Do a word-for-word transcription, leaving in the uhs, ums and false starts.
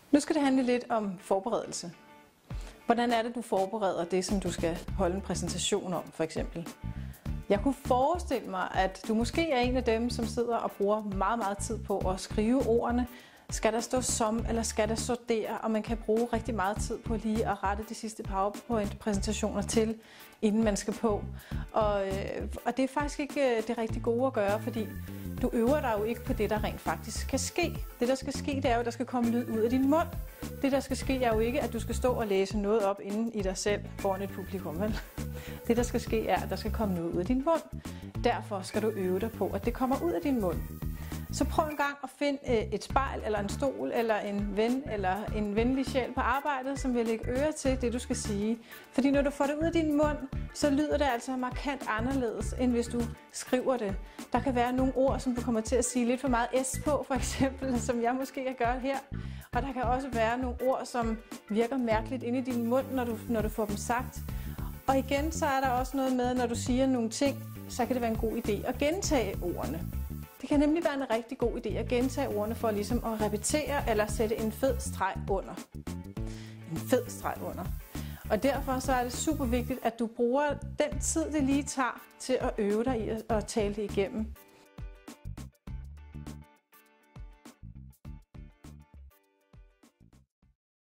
Nu skal det handle lidt om forberedelse. Hvordan er det, du forbereder det, som du skal holde en præsentation om, for eksempel? Jeg kunne forestille mig, at du måske er en af dem, som sidder og bruger meget, meget tid på at skrive ordene. Skal der stå som, eller skal der stå der? Og man kan bruge rigtig meget tid på lige at rette de sidste PowerPoint-præsentationer til, inden man skal på. Og, øh, og det er faktisk ikke det rigtig gode at gøre, fordi du øver dig jo ikke på det, der rent faktisk kan ske. Det, der skal ske, det er jo, at der skal komme lyd ud af din mund. Det, der skal ske, er jo ikke, at du skal stå og læse noget op inden i dig selv foran et publikum, vel? Det, der skal ske, er, at der skal komme noget ud af din mund. Derfor skal du øve dig på, at det kommer ud af din mund. Så prøv en gang at finde et spejl, eller en stol, eller en ven, eller en venlig sjæl på arbejdet, som vil lægge øre til det, du skal sige. Fordi når du får det ud af din mund, så lyder det altså markant anderledes, end hvis du skriver det. Der kan være nogle ord, som du kommer til at sige lidt for meget S på, for eksempel, som jeg måske kan gøre her. Og der kan også være nogle ord, som virker mærkeligt inde i din mund, når du, når du får dem sagt. Og igen, så er der også noget med, når du siger nogle ting, så kan det være en god idé at gentage ordene. Det kan nemlig være en rigtig god idé at gentage ordene for ligesom at repetere eller sætte en fed streg under. En fed streg under. Og derfor så er det super vigtigt, at du bruger den tid, det lige tager til at øve dig i at tale det igennem.